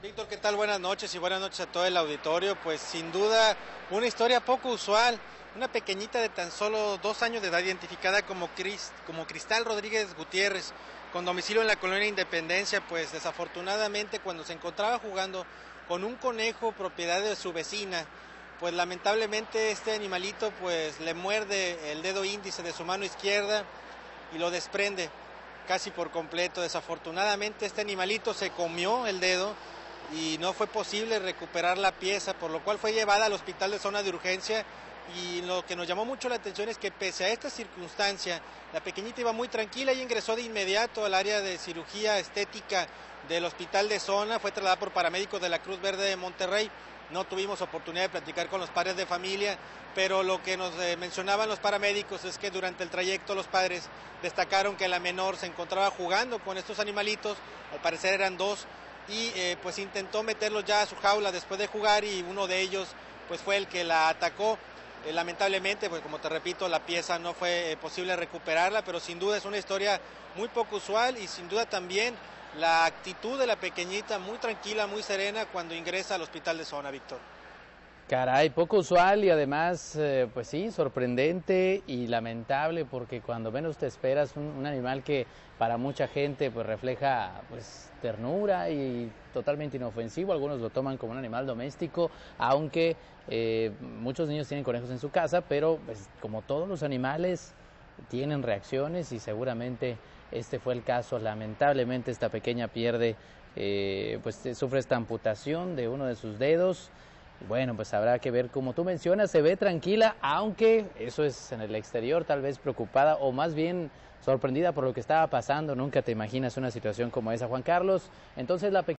Víctor, ¿qué tal? Buenas noches y buenas noches a todo el auditorio. Pues sin duda una historia poco usual. Una pequeñita de tan solo 2 años de edad identificada como Cristal Rodríguez Gutiérrez, con domicilio en la colonia Independencia, pues desafortunadamente cuando se encontraba jugando con un conejo propiedad de su vecina, pues lamentablemente este animalito pues le muerde el dedo índice de su mano izquierda y lo desprende casi por completo. Desafortunadamente este animalito se comió el dedo y no fue posible recuperar la pieza, por lo cual fue llevada al hospital de zona de urgencia. Y lo que nos llamó mucho la atención es que pese a esta circunstancia, la pequeñita iba muy tranquila y ingresó de inmediato al área de cirugía estética del hospital de zona. Fue trasladada por paramédicos de la Cruz Verde de Monterrey. No tuvimos oportunidad de platicar con los padres de familia, pero lo que nos mencionaban los paramédicos es que durante el trayecto los padres destacaron que la menor se encontraba jugando con estos animalitos, al parecer eran 2, y pues intentó meterlos ya a su jaula después de jugar, y uno de ellos pues fue el que la atacó. Lamentablemente, pues como te repito, la pieza no fue posible recuperarla, pero sin duda es una historia muy poco usual, y sin duda también la actitud de la pequeñita muy tranquila, muy serena cuando ingresa al hospital de zona, Víctor. Caray, poco usual y además, pues sí, sorprendente y lamentable, porque cuando menos te esperas un animal que para mucha gente pues refleja pues ternura y totalmente inofensivo. Algunos lo toman como un animal doméstico, aunque muchos niños tienen conejos en su casa, pero pues, como todos los animales tienen reacciones, y seguramente este fue el caso. Lamentablemente esta pequeña pierde, pues sufre esta amputación de uno de sus dedos. Bueno, pues habrá que ver, como tú mencionas, se ve tranquila, aunque eso es en el exterior, tal vez preocupada o más bien sorprendida por lo que estaba pasando. Nunca te imaginas una situación como esa, Juan Carlos. Entonces la